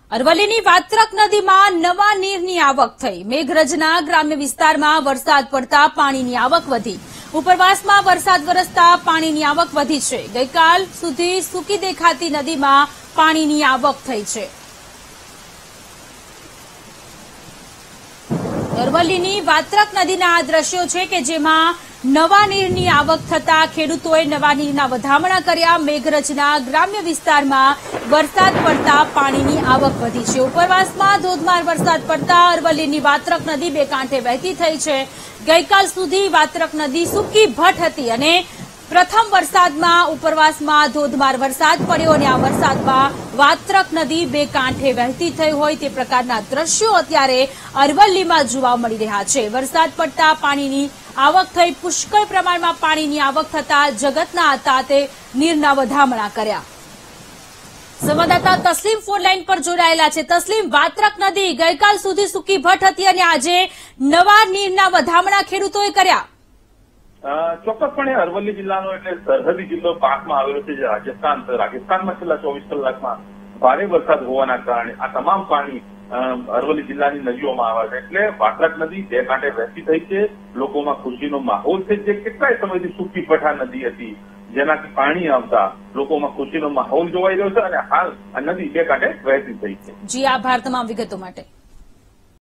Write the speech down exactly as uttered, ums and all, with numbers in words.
અરવલ્લીની વાત્રક નદીમાં નવા નીરની આવક થઈ। મેઘરજના ગ્રામ્ય વિસ્તારમાં વરસાદ પડતા પાણીની આવક વધી। ઉપરવાસમાં વરસાદ વરસતા પાણીની આવક વધી છે। ગઈકાલ સુધી સૂકી દેખાતી નદીમાં પાણીની આવક થઈ છે। અરવલ્લીની વાત્રક નદીના આ દ્રશ્યો છે કે જેમાં નવા નીરની આવક થતા ખેડૂતોએ નવા નીરના વધામણા કર્યા। મેઘરજના ગ્રામ્ય વિસ્તારમાં વરસાદ પડતા પાણીની આવક વધી છે। ઉપરવાસમાં ધોધમાર વરસાદ પડતા અરવલ્લીની વાત્રક નદી બે કાંઠે વહેતી થઈ છે। ગઈકાલ સુધી વાત્રક નદી સૂકી ભટ હતી અને પ્રથમ વરસાદમાં ઉપરવાસમાં ધોધમાર વરસાદ પડ્યો અને આ વરસાદમાં વાત્રક નદી બે કાંઠે વહેતી થઈ હોય તે પ્રકારના દ્રશ્યો અત્યારે અરવલ્લીમાં જોવા મળી રહ્યા છે। વરસાદ પડતા પાણીની આવક થઈ। પુષ્કળ પ્રમાણમાં પાણીની આવક થતા જગતના તાતે નીરના વધામણા કર્યા। સંવાદદાતા તસ્લીમ ફોન લાઈન પર જોડાયેલા છે। તસ્લીમ, વાત્રક નદી ગઈકાલ સુધી સૂકી ભટ હતી અને આજે નવા નીરના વધામણા ખેડૂતોએ કર્યા। ચોક્કસપણે અરવલ્લી જિલ્લાનો એટલે સરહદી જિલ્લો પાકમાં આવેલો છે, જે રાજસ્થાન રાજસ્થાનમાં છેલ્લા ચોવીસ કલાકમાં ભારે વરસાદ હોવાના કારણે આ તમામ પાણી અરવલ્લી જિલ્લાની નદીઓમાં આવે છે। એટલે વાત્રક નદી બે કાંઠે વહેતી થઈ છે। લોકોમાં ખુશીનો માહોલ છે। જે કેટલાય સમયથી સૂકી ભઠ્ઠા નદી હતી, જેનાથી પાણી આવતા લોકોમાં ખુશીનો માહોલ જોવાઈ રહ્યો છે અને હાલ આ નદી બે કાંઠે વહેતી થઈ છે। જી, આભાર તમામ વિગતો માટે।